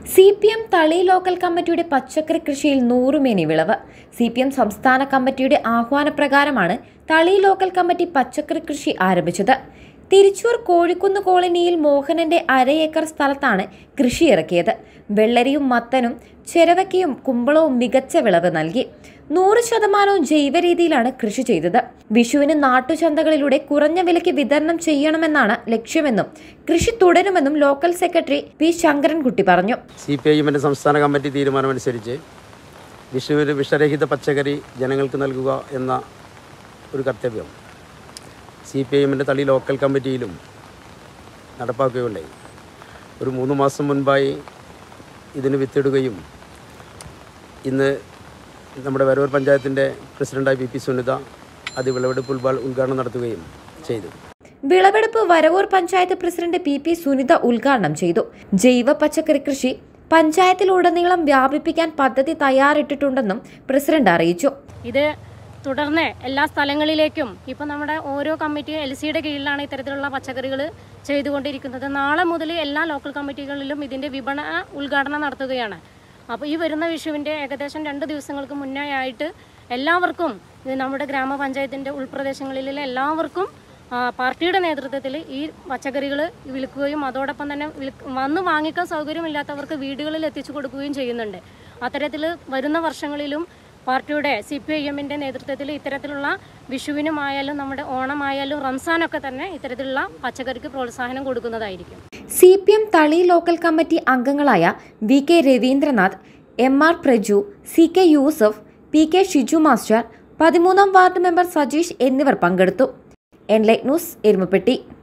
CPM Thali local കമ്മിറ്റിയുടെ പച്ചക്കറി കൃഷിയിൽ 100 മേനി വിളവ്. CPM സംസ്ഥാന കമ്മിറ്റിയുടെ ആഹ്വാനപ്രകാരമാണ് തളി ലോക്കൽ കമ്മിറ്റി പച്ചക്കറി കൃഷി ആരംഭിച്ചത്. തിരുച്ചൂർ കോഴിക്കുന്ന് കോളനിയിൽ മോഹനന്റെ 1/2 ഏക്കർ സ്ഥലത്താണ് കൃഷി ഇറക്കിയത്. വെള്ളരിയും മത്തനും ചെരവക്കയും കുമ്പളവും മികച്ച വിളവ് നൽകി. 100% ജൈവ രീതിയിലാണ് കൃഷി ചെയ്തത്. വിഷുവിന് നാട്ടുചന്തകളിലൂടെ കുറഞ്ഞ വിലയ്ക്ക് വിതരണം ചെയ്യണമെന്നാണ് ലക്ഷ്യമെന്നും കൃഷി തുടരുമെന്നും ലോക്കൽ സെക്രട്ടറി പി ശങ്കരൻകുട്ടി പറഞ്ഞു. CPIMന്റെ സംസ്ഥാന കമ്മിറ്റി തീരുമാനമനുസരിച്ച് വിഷുവിന് വിഷരഹിത പച്ചക്കറി ജനങ്ങൾക്ക് നൽകുക എന്ന ഒരു കർത്തവ്യം CPIMന്റെ തളി ലോക്കൽ കമ്മിറ്റിയിലും നടപ്പാക്കുകയുണ്ടായി. ഒരു 3 മാസം മുൻപായി ഇതിന് വിത്തിടുകയും ഇന്ന് നമ്മുടെ വരവൂർ പഞ്ചായത്തിൻ്റെ പ്രസിഡന്റായ PP സുനിത അത് വിളവെടുപ്പ് ഉദ്ഘാടനം നടത്തുകയും ചെയ്തു. വിളവെടുപ്പ് വരവൂർ പഞ്ചായത്ത് പ്രസിഡന്റ് PP സുനിത ഉദ്ഘാടനം ചെയ്തു. ജൈവ പച്ചക്കറി കൃഷി പഞ്ചായത്തിലുടനീളം വ്യാപിപ്പിക്കാൻ പദ്ധതി തയ്യാറിട്ടിട്ടുണ്ടെന്നും പ്രസിഡന്റ് അറിയിച്ചു. ഇത് തുടർന്ന് എല്ലാ സ്ഥലങ്ങളിലേക്കും ഇപ്പോൾ നമ്മുടെ ഓരോ കമ്മിറ്റി LCയുടെ കീഴിലാണ് ഇത്തരത്തിലുള്ള പച്ചക്കറികൾ ചെയ്തുകൊണ്ടിരിക്കുന്നത്. നാളെ മുതൽ എല്ലാ ലോക്കൽ കമ്മിറ്റികളിലും ഇതിൻ്റെ വിപണന ഉദ്ഘാടനം നടത്തുകയാണ്. അപ്പോൾ ഈ വരുന്ന വിഷുവിൻ്റെ ഏകദേശം 2 ദിവസങ്ങൾക്ക് മുന്നേ ആയിട്ട് എല്ലാവർക്കും നമ്മുടെ ഗ്രാമപഞ്ചായത്തിൻ്റെ ഉൾപ്രദേശങ്ങളിലെ എല്ലാവർക്കും പാർട്ടിയുടെ നേതൃത്വത്തിൽ ഈ പച്ചക്കറികൾ വിൽക്കുകയും അതോടൊപ്പം തന്നെ വന്ന് വാങ്ങിക്കാൻ സൗകര്യമില്ലാത്തവർക്ക് വീടുകളിൽ എത്തിച്ചു കൊടുക്കുകയും ചെയ്യുന്നുണ്ട്. അത്തരത്തിൽ വരുന്ന വർഷങ്ങളിലും പാർട്ടിയുടെ CPIMന്റെ നേതൃത്വത്തിൽ ഇത്തരത്തിലുള്ള വിഷുവിനുമായാലും നമ്മുടെ ഓണമായാലും റംസാനൊക്കെ തന്നെ ഇത്തരത്തിലുള്ള പച്ചക്കറിക്ക് പ്രോത്സാഹനം കൊടുക്കുന്നതായിരിക്കും. CPM തളി ലോക്കൽ കമ്മിറ്റി അംഗങ്ങളായ VK Raveendranath, MR Praju, CK Yusuf, PK Shiju master, 13ാം വാർഡ് മെമ്പർ സജീഷ് എന്നിവർ പങ്കെടുത്തു. Enlight news, Erumapetty.